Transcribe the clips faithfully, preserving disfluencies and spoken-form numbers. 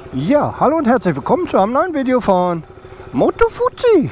Ja, hallo und herzlich willkommen zu einem neuen Video von Moto Fuzzi.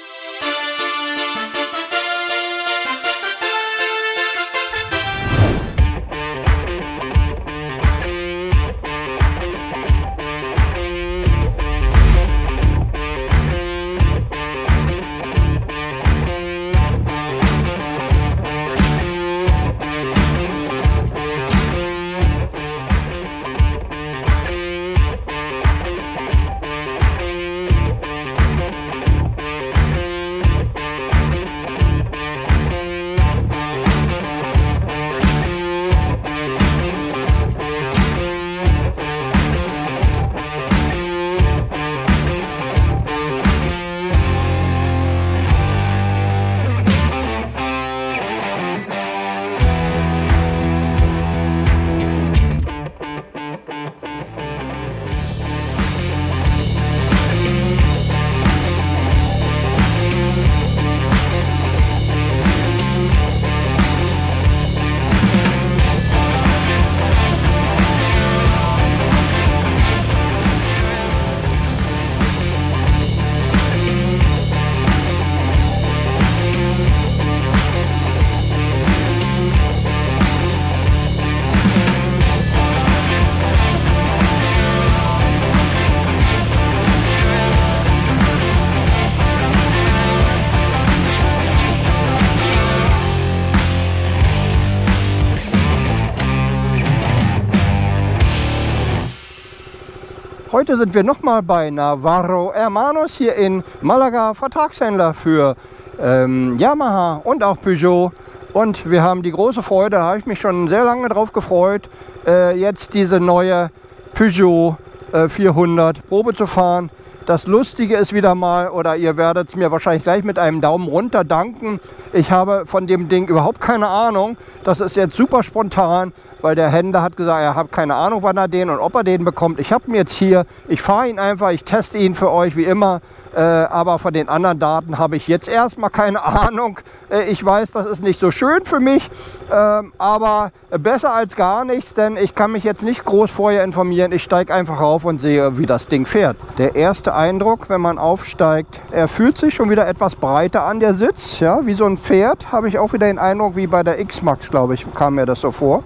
Heute sind wir nochmal bei Navarro Hermanos hier in Malaga, Vertragshändler für ähm, Yamaha und auch Peugeot. Und wir haben die große Freude, da habe ich mich schon sehr lange drauf gefreut, äh, jetzt diese neue Peugeot äh, vierhundert Probe zu fahren. Das Lustige ist wieder mal, oder ihr werdet es mir wahrscheinlich gleich mit einem Daumen runter danken, ich habe von dem Ding überhaupt keine Ahnung. Das ist jetzt super spontan, weil der Händler hat gesagt, er hat keine Ahnung, wann er den und ob er den bekommt. Ich habe ihn jetzt hier, ich fahre ihn einfach, ich teste ihn für euch wie immer. Äh, aber von den anderen Daten habe ich jetzt erstmal keine Ahnung. Äh, ich weiß, das ist nicht so schön für mich, äh, aber besser als gar nichts, denn ich kann mich jetzt nicht groß vorher informieren. Ich steige einfach auf und sehe, wie das Ding fährt. Der erste Eindruck, wenn man aufsteigt, er fühlt sich schon wieder etwas breiter an, der Sitz. Ja, wie so ein Pferd habe ich auch wieder den Eindruck, wie bei der X-Max, glaube ich, kam mir das so vor.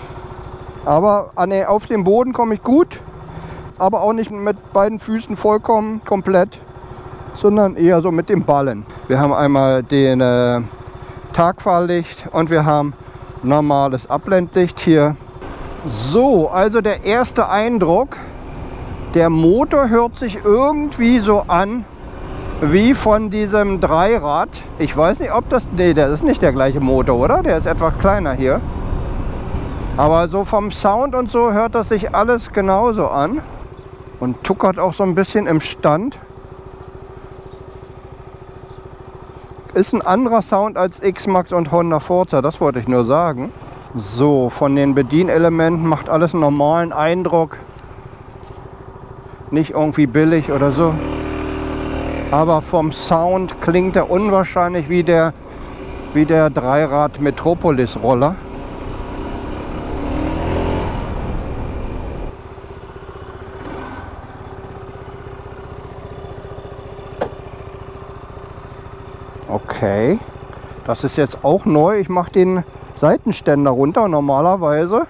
Aber an, auf den Boden komme ich gut, aber auch nicht mit beiden Füßen vollkommen komplett, sondern eher so mit dem Ballen. Wir haben einmal den äh, Tagfahrlicht und wir haben normales Abblendlicht hier. So, also der erste Eindruck, der Motor hört sich irgendwie so an wie von diesem Dreirad. Ich weiß nicht, ob das, nee, das ist nicht der gleiche Motor, oder? Der ist etwas kleiner hier. Aber so vom Sound und so hört das sich alles genauso an und tuckert auch so ein bisschen im Stand. Ist ein anderer Sound als X-Max und Honda Forza, das wollte ich nur sagen. So, von den Bedienelementen macht alles einen normalen Eindruck. Nicht irgendwie billig oder so. Aber vom Sound klingt er unwahrscheinlich wie der, wie der Dreirad Metropolis Roller. Okay, das ist jetzt auch neu. Ich mache den Seitenständer runter normalerweise.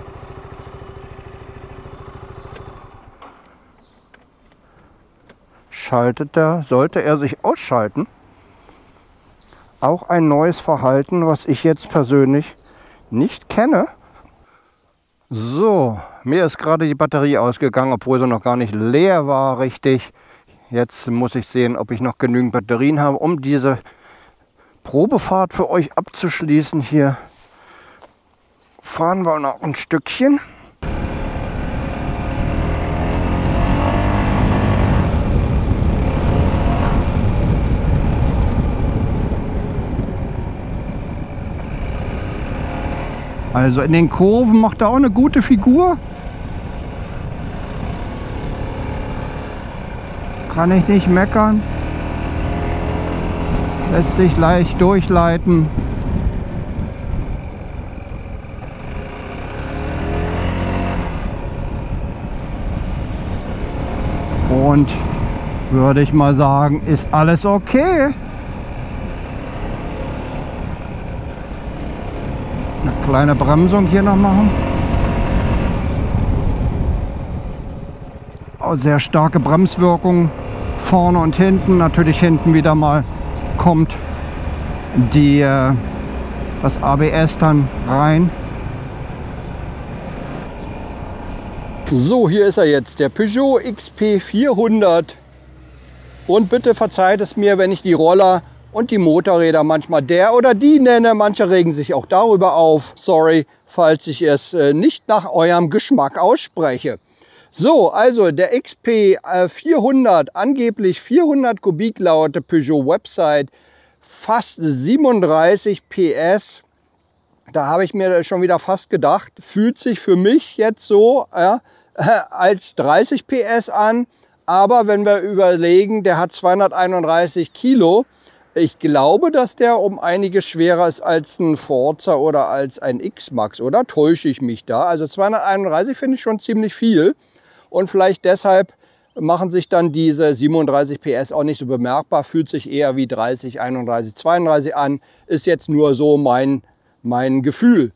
Schaltet er, sollte er sich ausschalten. Auch ein neues Verhalten, was ich jetzt persönlich nicht kenne. So, mir ist gerade die Batterie ausgegangen, obwohl sie noch gar nicht leer war, richtig. Jetzt muss ich sehen, ob ich noch genügend Batterien habe, um diese Probefahrt für euch abzuschließen. Hier fahren wir noch ein Stückchen. Also in den Kurven macht er auch eine gute Figur. Kann ich nicht meckern. Lässt sich leicht durchleiten. Und würde ich mal sagen, ist alles okay. Eine kleine Bremsung hier noch machen. Oh, sehr starke Bremswirkung vorne und hinten. Natürlich hinten wieder mal kommt die, äh, das A B S dann rein. So, hier ist er jetzt, der Peugeot X P vierhundert. Und bitte verzeiht es mir, wenn ich die Roller und die Motorräder manchmal der oder die nenne. Manche regen sich auch darüber auf. Sorry, falls ich es äh, nicht nach eurem Geschmack ausspreche. So, also der X P vierhundert, angeblich vierhundert Kubik laut der Peugeot Website, fast siebenunddreißig P S. Da habe ich mir schon wieder fast gedacht, fühlt sich für mich jetzt so ja, als dreißig P S an. Aber wenn wir überlegen, der hat zweihunderteinunddreißig Kilo. Ich glaube, dass der um einiges schwerer ist als ein Forza oder als ein X-Max, oder? Täusche ich mich da? Also zweihunderteinunddreißig finde ich schon ziemlich viel. Und vielleicht deshalb machen sich dann diese siebenunddreißig P S auch nicht so bemerkbar. Fühlt sich eher wie dreißig, einunddreißig, zweiunddreißig an. Ist jetzt nur so mein, mein Gefühl.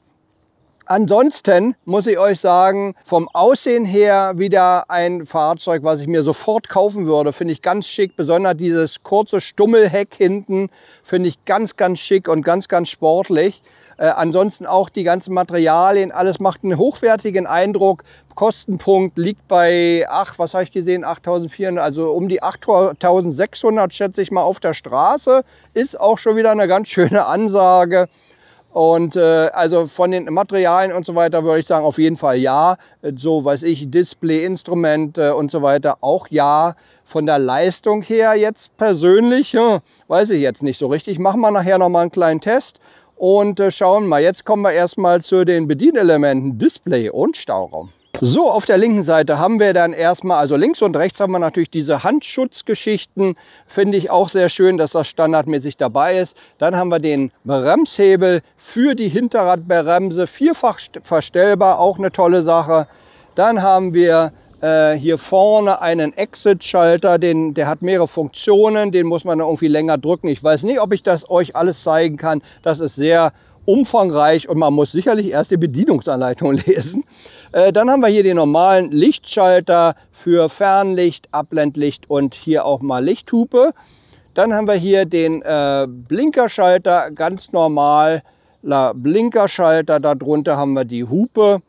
Ansonsten muss ich euch sagen, vom Aussehen her wieder ein Fahrzeug, was ich mir sofort kaufen würde. Finde ich ganz schick, besonders dieses kurze Stummelheck hinten finde ich ganz, ganz schick und ganz, ganz sportlich. Äh, ansonsten auch die ganzen Materialien, alles macht einen hochwertigen Eindruck. Kostenpunkt liegt bei, ach, was habe ich gesehen, achttausendvierhundert, also um die achttausendsechshundert schätze ich mal auf der Straße. Ist auch schon wieder eine ganz schöne Ansage. Und äh, also von den Materialien und so weiter würde ich sagen, auf jeden Fall ja. So weiß ich, Display, Instrumente und so weiter auch ja. Von der Leistung her jetzt persönlich, ja, weiß ich jetzt nicht so richtig. Machen wir nachher noch mal einen kleinen Test und äh, schauen mal. Jetzt kommen wir erstmal zu den Bedienelementen Display und Stauraum. So, auf der linken Seite haben wir dann erstmal, also links und rechts haben wir natürlich diese Handschutzgeschichten. Finde ich auch sehr schön, dass das standardmäßig dabei ist. Dann haben wir den Bremshebel für die Hinterradbremse, vierfach verstellbar, auch eine tolle Sache. Dann haben wir äh, hier vorne einen Exit-Schalter, den, der hat mehrere Funktionen, den muss man irgendwie länger drücken. Ich weiß nicht, ob ich das euch alles zeigen kann. Das ist sehr umfangreich und man muss sicherlich erst die Bedienungsanleitung lesen. Äh, dann haben wir hier den normalen Lichtschalter für Fernlicht, Abblendlicht und hier auch mal Lichthupe. Dann haben wir hier den äh, Blinkerschalter, ganz normal Blinkerschalter. Darunter haben wir die Hupe.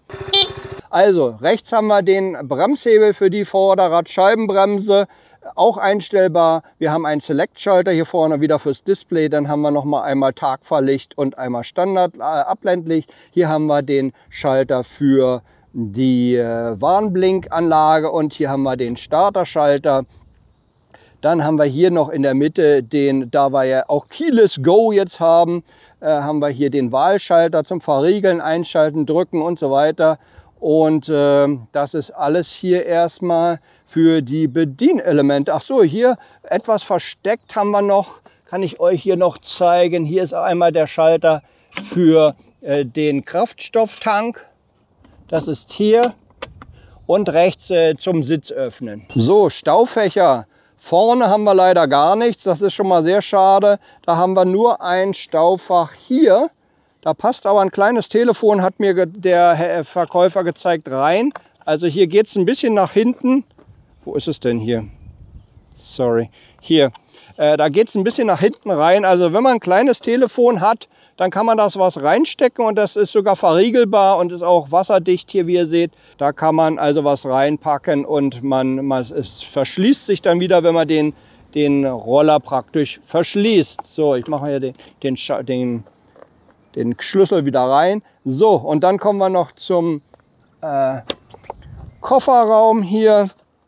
Also rechts haben wir den Bremshebel für die Vorderradscheibenbremse, auch einstellbar. Wir haben einen Select-Schalter hier vorne wieder fürs Display. Dann haben wir noch mal einmal Tagfahrlicht und einmal Standard-Abblendlicht. Hier haben wir den Schalter für die äh, Warnblinkanlage und hier haben wir den Starterschalter. Dann haben wir hier noch in der Mitte den, da wir ja auch Keyless Go jetzt haben, äh, haben wir hier den Wahlschalter zum Verriegeln, Einschalten, Drücken und so weiter. Und äh, das ist alles hier erstmal für die Bedienelemente. Ach so, hier etwas versteckt haben wir noch, kann ich euch hier noch zeigen. Hier ist einmal der Schalter für äh, den Kraftstofftank. Das ist hier und rechts äh, zum Sitz öffnen. So, Staufächer. Vorne haben wir leider gar nichts, das ist schon mal sehr schade. Da haben wir nur ein Staufach hier. Da passt aber ein kleines Telefon, hat mir der Verkäufer gezeigt, rein. Also hier geht es ein bisschen nach hinten. Wo ist es denn hier? Sorry, hier. Äh, da geht es ein bisschen nach hinten rein. Also wenn man ein kleines Telefon hat, dann kann man das was reinstecken und das ist sogar verriegelbar und ist auch wasserdicht hier, wie ihr seht. Da kann man also was reinpacken und man, man es verschließt sich dann wieder, wenn man den, den Roller praktisch verschließt. So, ich mache hier den, den, den den Schlüssel wieder rein. So, und dann kommen wir noch zum äh, Kofferraum hier.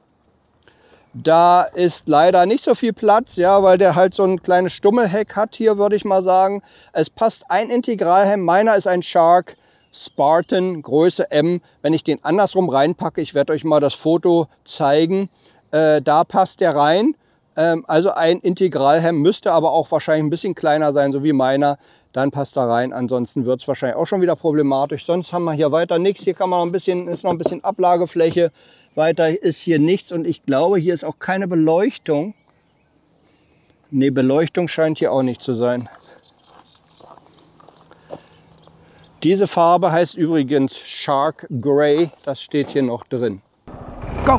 Da ist leider nicht so viel Platz, ja, weil der halt so ein kleines Stummelheck hat hier, würde ich mal sagen. Es passt ein Integralhelm. Meiner ist ein Shark Spartan, Größe M. Wenn ich den andersrum reinpacke, ich werde euch mal das Foto zeigen, äh, da passt der rein. Ähm, also ein Integralhelm müsste aber auch wahrscheinlich ein bisschen kleiner sein, so wie meiner. Dann passt da rein, ansonsten wird es wahrscheinlich auch schon wieder problematisch. Sonst haben wir hier weiter nichts. Hier kann man noch ein bisschen, ist noch ein bisschen Ablagefläche. Weiter ist hier nichts und ich glaube, hier ist auch keine Beleuchtung. Ne, Beleuchtung scheint hier auch nicht zu sein. Diese Farbe heißt übrigens Shark Grey. Das steht hier noch drin. Go!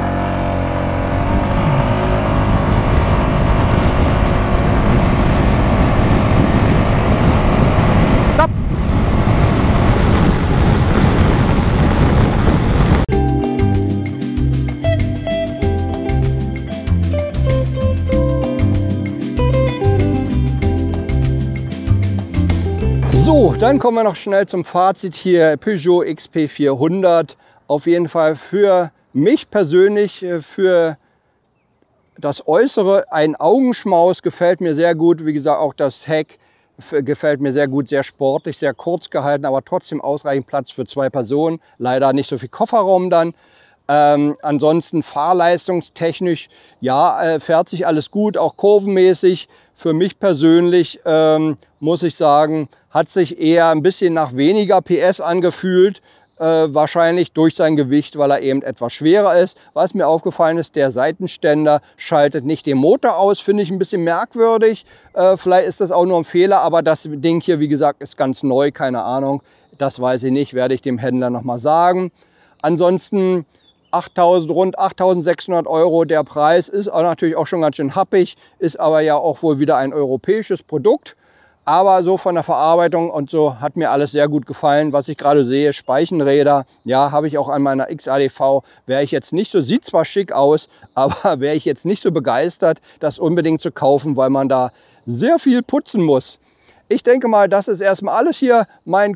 So, dann kommen wir noch schnell zum Fazit hier. Peugeot X P vierhundert. Auf jeden Fall für mich persönlich, für das Äußere ein Augenschmaus, gefällt mir sehr gut. Wie gesagt, auch das Heck gefällt mir sehr gut, sehr sportlich, sehr kurz gehalten, aber trotzdem ausreichend Platz für zwei Personen. Leider nicht so viel Kofferraum dann. Ähm, ansonsten fahrleistungstechnisch, ja, äh, fährt sich alles gut, auch kurvenmäßig. Für mich persönlich ähm, muss ich sagen, hat sich eher ein bisschen nach weniger P S angefühlt. Äh, wahrscheinlich durch sein Gewicht, weil er eben etwas schwerer ist. Was mir aufgefallen ist, der Seitenständer schaltet nicht den Motor aus, finde ich ein bisschen merkwürdig. Äh, vielleicht ist das auch nur ein Fehler, aber das Ding hier, wie gesagt, ist ganz neu, keine Ahnung. Das weiß ich nicht, werde ich dem Händler noch mal sagen. Ansonsten achttausend, rund achttausendsechshundert Euro der Preis, ist auch natürlich auch schon ganz schön happig, ist aber ja auch wohl wieder ein europäisches Produkt. Aber so von der Verarbeitung und so hat mir alles sehr gut gefallen. Was ich gerade sehe, Speichenräder, ja, habe ich auch an meiner X A D V. Wäre ich jetzt nicht so, sieht zwar schick aus, aber wäre ich jetzt nicht so begeistert, das unbedingt zu kaufen, weil man da sehr viel putzen muss. Ich denke mal, das ist erstmal alles hier. Meine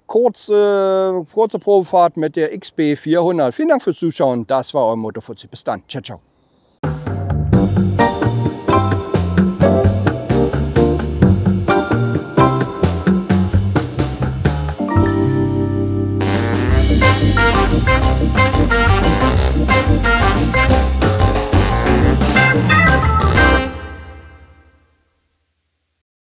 kurze, kurze Probefahrt mit der X P vierhundert. Vielen Dank fürs Zuschauen. Das war euer Moto Fuzzi. Bis dann. Ciao, ciao.